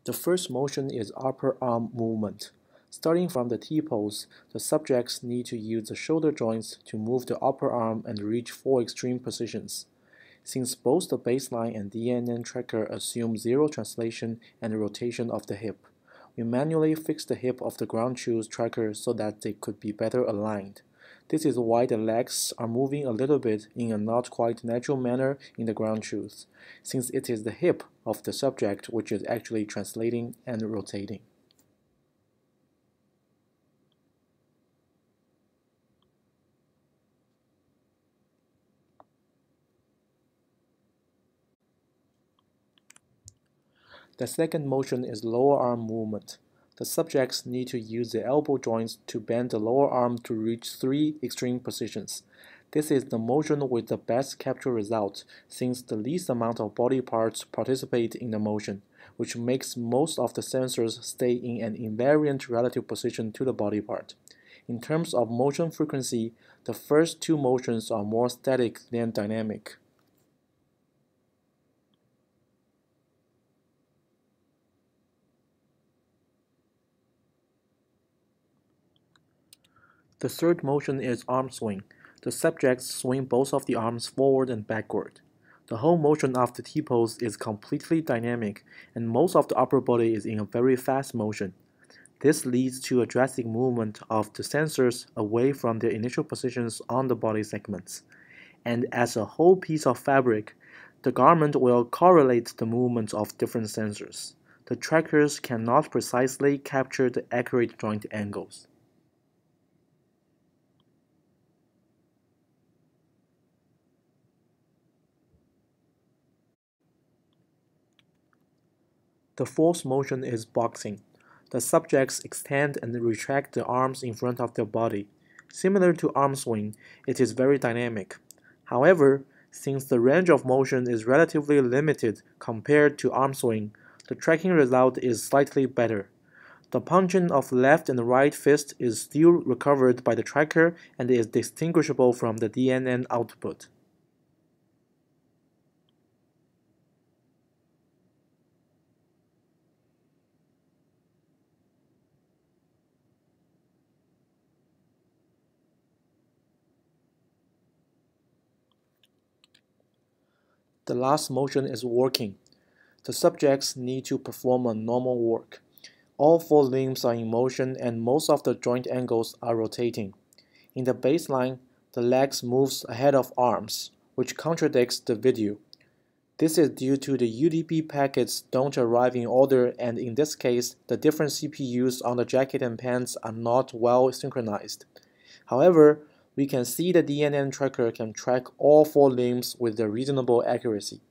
The first motion is upper arm movement. Starting from the T-pose, the subjects need to use the shoulder joints to move the upper arm and reach 4 extreme positions. Since both the baseline and DNN tracker assume zero translation and rotation of the hip, we manually fix the hip of the ground truth tracker so that they could be better aligned. This is why the legs are moving a little bit in a not quite natural manner in the ground truth, since it is the hip of the subject which is actually translating and rotating. The second motion is lower arm movement. The subjects need to use the elbow joints to bend the lower arm to reach 3 extreme positions. This is the motion with the best capture result, since the least amount of body parts participate in the motion, which makes most of the sensors stay in an invariant relative position to the body part. In terms of motion frequency, the first two motions are more static than dynamic. The third motion is arm swing. The subjects swing both of the arms forward and backward. The whole motion of the T-pose is completely dynamic, and most of the upper body is in a very fast motion. This leads to a drastic movement of the sensors away from their initial positions on the body segments. And as a whole piece of fabric, the garment will correlate the movements of different sensors. The trackers cannot precisely capture the accurate joint angles. The fourth motion is boxing. The subjects extend and retract the arms in front of their body. Similar to arm swing, it is very dynamic. However, since the range of motion is relatively limited compared to arm swing, the tracking result is slightly better. The punching of left and right fist is still recovered by the tracker and is distinguishable from the DNN output. The last motion is working. The subjects need to perform a normal work. All 4 limbs are in motion and most of the joint angles are rotating. In the baseline, the legs moves ahead of arms, which contradicts the video. This is due to the UDP packets don't arrive in order, and in this case, the different CPUs on the jacket and pants are not well synchronized. However, we can see the DNN tracker can track all 4 limbs with a reasonable accuracy.